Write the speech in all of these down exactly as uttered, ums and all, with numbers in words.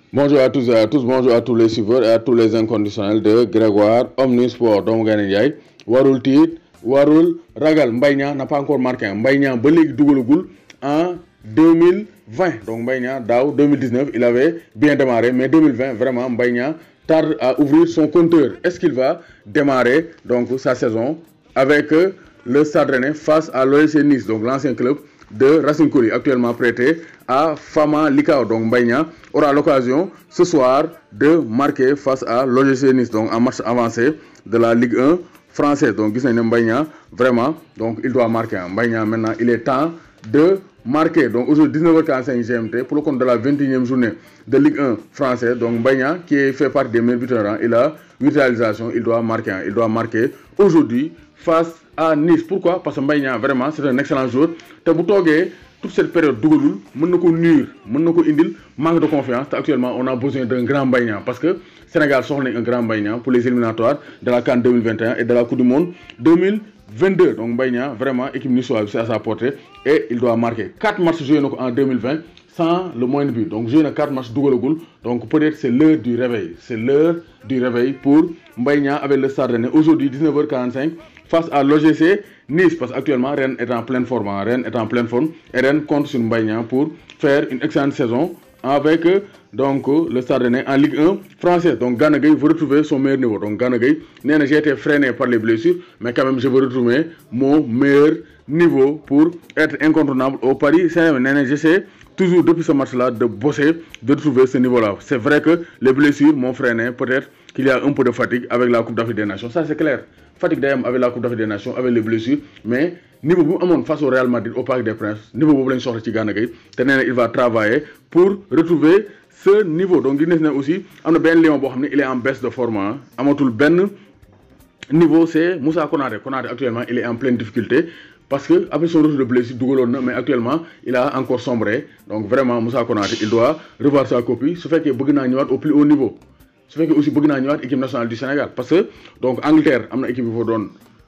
Bonjour à tous et à tous, bonjour à tous les suiveurs et à tous les inconditionnels de Grégoire Omnisport. Donc Gaïndé Ndiaye warul tiit warul ragal. Mbaye Niang n'a pas encore marqué. Mbaye Niang ba léegi dugalagul en deux mille vingt. Donc Mbaye Niang daaw deux mille dix-neuf il avait bien démarré, mais deux mille vingt vraiment Mbaye Niang tarde à ouvrir son compteur. Est-ce qu'il va démarrer donc sa saison avec le Stade Rennais face à l'O S C Nice, donc l'ancien club de Racing Coly, actuellement prêté à Famalicão. Donc Mbaye Niang aura l'occasion ce soir de marquer face à l'O G C Nice, donc en match avancé de la Ligue un française. Donc gis nañ ne Mbaye Niang vraiment donc il doit marquer. Mbaye Niang maintenant il est temps de marquer. Donc aujourd'hui dix-neuf heures quarante-cinq G M T pour le compte de la vingt et unième journée de Ligue un française. Donc Mbaye Niang qui fait partie des meilleurs buteurs, il a huit réalisations, il doit marquer. Il doit marquer aujourd'hui face à Nice. Pourquoi? Parce que Mbaye Niang vraiment c'est un excellent joueur. Te bu toogee toute cette période dugalul mën na ko nuire, mën na ko indil manque de confiance. Actuellement on a besoin d'un grand Mbaye Niang parce que Sénégal soxla un grand Mbaye Niang pour les éliminatoires de la CAN deux mille vingt et un et de la Coupe du Monde deux mille vingt-deux. Donc Mbaye Niang vraiment équipe niçoise c'est à sa portée et il doit marquer. quatre matchs joués en deux mille vingt sans le moins de but. Donc joué na quatre matchs dugalagul. Donc peut-être c'est l'heure du réveil. C'est l'heure du réveil pour Mbaye Niang avec le Stade Rennais. Aujourd'hui dix-neuf heures quarante-cinq face à l'O G C Nice, parce qu'actuellement Rennes est en pleine forme. Rennes est en pleine forme et Rennes compte sur Mbaye Niang pour faire une excellente saison avec donc le Stade Rennais en Ligue un française. Donc Gana Gueye veut retrouver son meilleur niveau. Donc Gana Gueye, j'ai été freiné par les blessures, mais quand même je veux retrouver mon meilleur niveau pour être incontournable au Paris Saint-Germain. J'essaie toujours depuis ce match-là de bosser, de trouver ce niveau-là. C'est vrai que les blessures m'ont freiné, peut-être qu'il y a un peu de fatigue avec la Coupe d'Afrique des Nations. Ça c'est clair. Fatigue d'ailleurs avec la Coupe d'Afrique des Nations, avec les blessures, mais niveau bu amone face au Real Madrid au Parc des Princes, niveau bobu lañ soxla ci Gana Gueye té néna il va travailler pour retrouver ce niveau. Donc gis nañ aussi amna ben lion bo xamné il est en baisse de forme, amatul ben niveau, c'est Moussa Konaté. Konaté actuellement il est en pleine difficulté parce que après son retour de blessure dougalon na, mais actuellement il a encore sombré. Donc vraiment Moussa Konaté il doit revoir sa copie su féké bëgg na ñëwaat au plus haut niveau. Su fekkee aussi bëgg naa ñëwaat équipe nationale du Sénégal parce que donc Angleterre am na équipe bi fa doon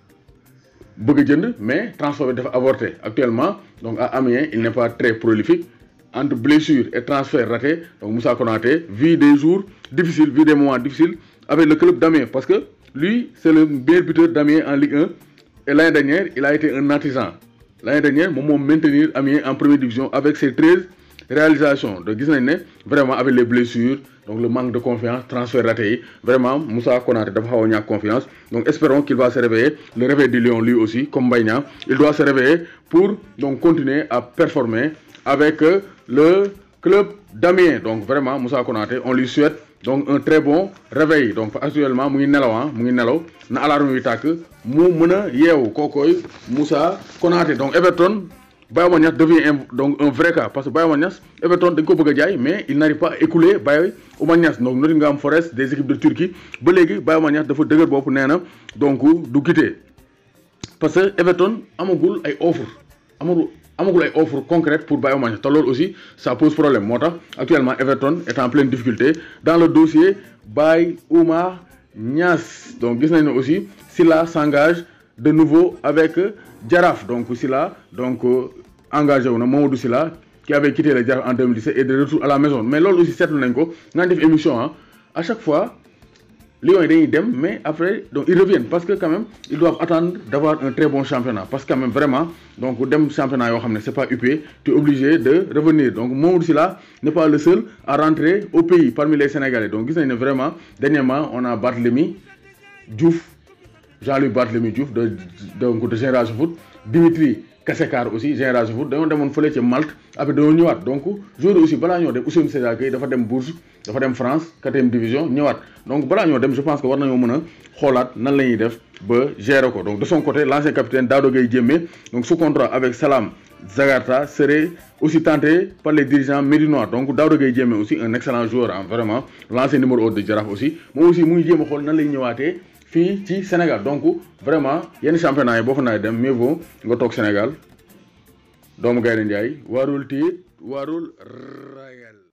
bëgg a jënd mais transfert bi dafa avorté actuellement. Donc à Amiens il n'est pas très prolifique entre blessure et transfert raté. Donc Moussa Konaté vit des jours difficiles, vit des moments difficiles avec le club d'Amiens parce que lui c'est le meilleur buteur d'Amiens en Ligue un et l'année dernière il a été un artisan. L'année dernière moom moo maintenir Amiens en première division avec ses treize réalisations. Donc gis nañ ne vraiment avec les blessures, donc le manque de confiance, transfert raté, vraiment Moussa Konaté dafa xaw a ñàkk confiance. Donc espérons qu'il va se réveiller, le réveil du lion lui aussi comme Mbaye Niang, il doit se réveiller pour donc continuer à performer avec le club d'Amiens. Donc vraiment Moussa Konaté on lui souhaite donc un très bon réveil. Donc actuellement mu ngi nelaw mu ngi nelaw na alarme yu tàkk mu mën a yeewu kookoy Moussa Konaté. Donc Everton Baye Niass devient un, donc un vrai cas parce que Baye Niass Everton dañ ko bëgg a jaay mais il n'arrive pas à écouler Baye Niass. Donc Nottingham Forest des équipes de Turquie ba léegi Baye Niass dafa dëgër bopp nee na donc du quitter parce que Everton amagul ay offre amagul amagul ay offre concrète pour Baye Niass te loolu aussi ça pose problème. Moo tax actuellement Everton est en pleine difficulté dans le dossier Baye Niass. Donc gis nañ ne aussi Sylla s'engage de nouveau avec Jaraaf. Donc Sylla donc engagé wu na Mamadou Sylla qui avait quitté le Jaraaf en deux mille dix-sept et de retour à la maison. Mais loolu aussi seetlu nañ ko nga def émission ah à chaque fois Lions yi dañuy dem mais après donc ils reviennent parce que quand même ils doivent attendre d'avoir un très bon championnat parce que quand même vraiment donc dem championnat yoo xam ne c'est pas U P, tu es obligé de revenir. Donc Mamadou Sylla n'est pas le seul à rentrer au pays parmi les Sénégalais. Donc gis nañ ne vraiment dernièrement on a Barthélémy Diouf, Jean-Louis Barthélémy Diouf de donc de Génération Foot, Dimitri Kassekar aussi Génération Foot dañoo demoon fële ci Malte après dañoo ñëwaat. Donc joueur aussi balaa ñoo dem Ousseynou Sédar Gueye dafa dem Bourges dafa dem France quatrième division ñëwaat. Donc balaa ñoo dem je pense que war nañoo mën a xoolaat nan la ñuy def ba gérer ko. Donc de son côté l'ancien capitaine Daouda Gueye Diémé donc sous contrat avec Salam Zagarta serait aussi tenté par les dirigeants médinois. Donc Daouda Gueye Diémé aussi un excellent joueur hein, vraiment l'ancien numéro un de Jaraaf aussi moom aussi mu ngi jéem a xool nan lay ñëwaatee fii ci Sénégal. Donc vraiment yenn championnat yi boo fa nawet dem mieux vaut nga toog Sénégal doomu Gaïndé Ndiaye warul tiit warul ragal.